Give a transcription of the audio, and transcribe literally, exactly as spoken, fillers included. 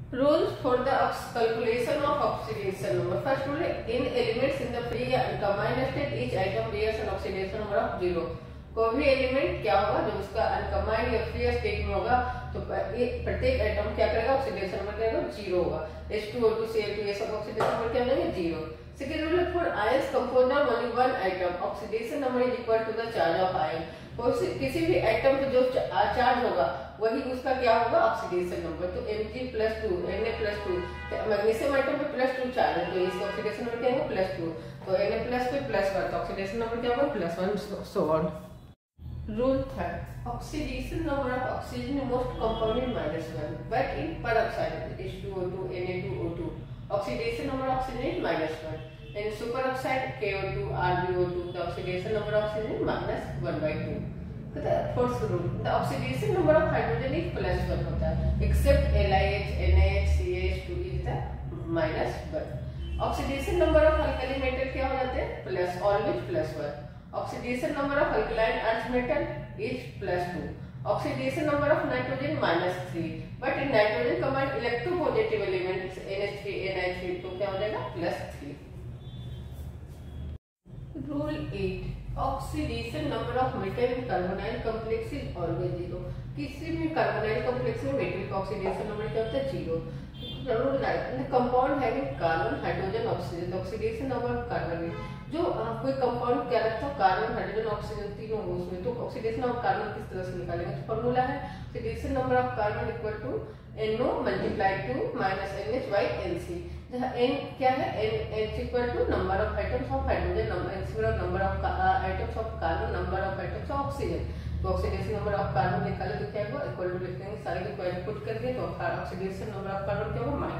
Rules for the calculation of oxidation number. First rule, in elements in the free and combined state, each atom bears an oxidation number of zero. कोई भी element क्या होगा जो उसका अनकम्बाइंड या free state में होगा तो प्रत्येक एटम क्या करेगा, ऑक्सीडेशन नंबर क्या होगा, जीरो होगा. H two O two C L two ये सब ऑक्सीडेशन नंबर क्या होगा, जीरो. सेकंड रूल है, for ions compound of only one atom oxidation number is equal to the charge of ion. किसी भी एटम पे जो चार्ज होगा वही उसका क्या होगा, ऑक्सीडेशन नंबर. तो Mg plus two, Na plus two, magnesium atom पे प्लस टू चार्ज है तो इसका ऑक्सीडेशन नंबर क्या होगा, प्लस टू. तो Na प्लस पे प्लस वन तो ऑक्सीडेशन नंबर क्या होगा, plus one. So on. Rule third, oxidation number of oxygen in most compound is minus one, but in peroxide H two O two, Na two O two, oxidation number of oxygen is minus one. In superoxide K O two, R b O two, the oxidation number of oxygen is minus one by two. So the fourth rule, the oxidation number of hydrogen is plus one होता है, except L I H, N A H, C H two is the minus one. Oxidation number of alkali metal क्या हो जाते हैं, plus, always plus one. Oxidation number of alkaline earth metal is plus two. Oxidation number of nitrogen minus three. But in nitrogen combined electropositive elements N H three, N I three तो क्या हो जाएगा, plus three. Rule eight. Oxidation number of metal in carbonyl complex is always zero. किसी भी carbonyl complex में metal का oxidation number क्या होता है, zero. Rule nine, compound having carbon hydrogen oxygen, oxidation number of carbon. जो कोई compound क्या रखता है, कार्बन हाइड्रोजन ऑक्सीजन तीनों हो उसमें, तो ऑक्सीडेशन ऑफ कार्बन किस तरह से निकालेंगे. तो फॉर्मूला है oxidation number of carbon equal to NO multiply two minus NH by Nc, जहाँ N क्या है, N N equal to number of atoms of hydrogen, number N number of atoms of carbon, number of atoms of oxygen. तो oxidation number of carbon निकाले तो क्या होगा, equal to लिख देंगे, सारे को पुट करके तो ऑक्सीडेशन नंबर ऑफ कार्बन क्या होगा,